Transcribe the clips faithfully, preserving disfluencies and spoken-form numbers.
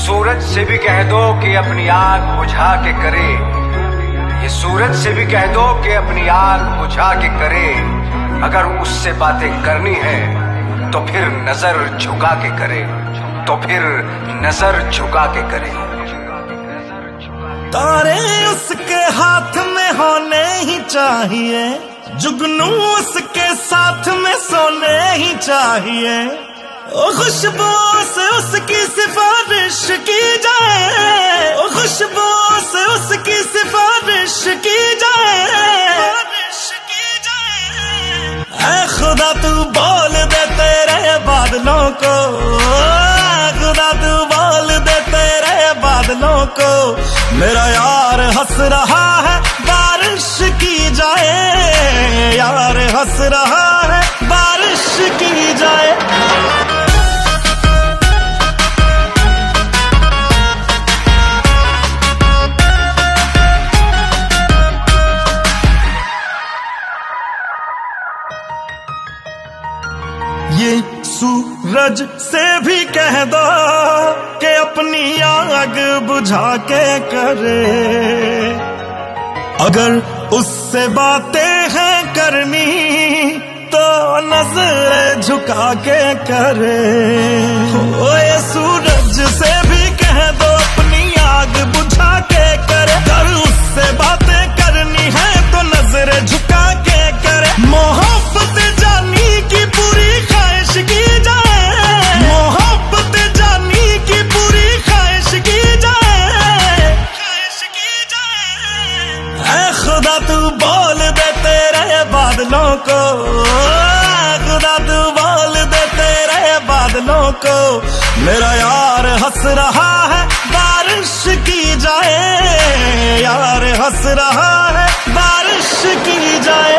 सूरज से भी कह दो कि अपनी आग बुझा के करे, ये सूरज से भी कह दो कि अपनी आग बुझा के करे। अगर उससे बातें करनी है तो फिर नजर झुका के करे, तो फिर नजर झुका के करे। तारे उसके हाथ में होने ही चाहिए, जुगनू उसके साथ में सोने ही चाहिए। ओ खुशबू से उसकी सिफारिश की जाए, ओ खुशबू से उसकी सिफारिश की जाए। ऐ खुदा तू बोल दे तेरे बादलों को, खुदा तू बोल दे तेरे बादलों को, मेरा यार हंस रहा है बारिश की जाए, यार हंस रहा है बारिश की जाए। ये सूरज से भी कह दो कि अपनी आग बुझा के करे, अगर उससे बातें हैं करनी तो नजर झुका के करे। ओ ये सूरज से भी कह दो अपनी आग बुझा के करे, अगर उससे बातें करनी है तो नजर झुका के करे। मोहब्बत जानी की पूरी ख्वाहिश की जाए, मोहब्बत जानी की पूरी ख्वाहिश की जाए, ख्वाहिश की जाए। ऐ खुदा तू बोल दे तेरे बादलों को, खुदा तू बोल दे तेरे बादलों को, मेरा यार हंस रहा है बारिश की जाए, यार हंस रहा है बारिश की जाए।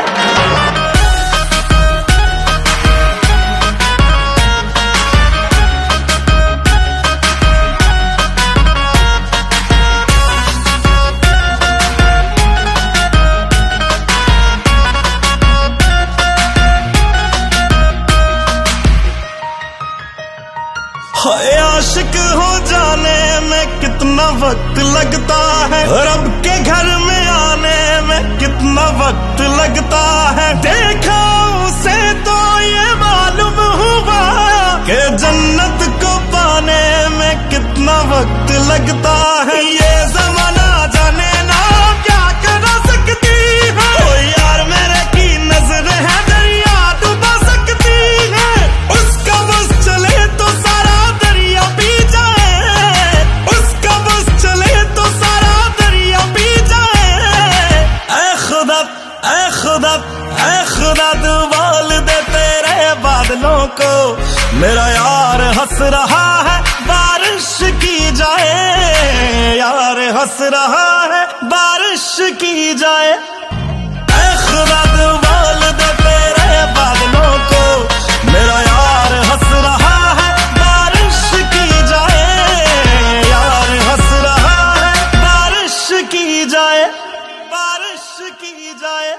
आशिक हो जाने में कितना वक्त लगता है, रब के घर में आने में कितना वक्त लगता है। देखा उसे तो ये मालूम हुआ कि जन्नत को पाने में कितना वक्त लगता है। ये जमाना जाने ना क्या कर सकती है, ओ यार मेरे की नजर है दरिया डुबा सकती है। उसका बस चले तो सारा दरिया पी जाए, उसका बस चले तो सारा दरिया पी जाए। ऐ खुदा ऐ खुदा ऐ खुदा तू बोल दे तेरे बादलों को, मेरा यार हंस रहा है बारिश की जाए, यार हंस रहा है बारिश की जाए। ऐ खुदा तू बोल दे तेरे बादलों को, मेरा यार हंस रहा है बारिश की जाए, यार हंस रहा है बारिश की जाए, बारिश की जाए।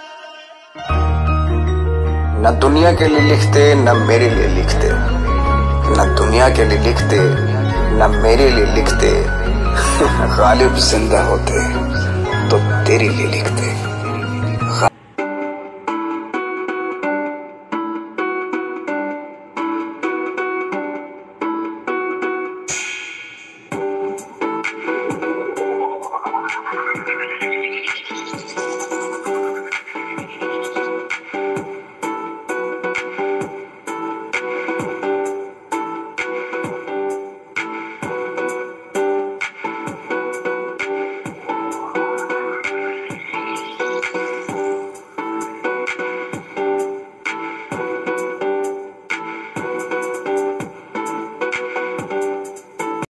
न दुनिया के लिए लिखते न मेरे लिए लिखते, न दुनिया के लिए लिखते न मेरे लिए लिखते, गालिब जिंदा होते तो तेरे लिए लिखते।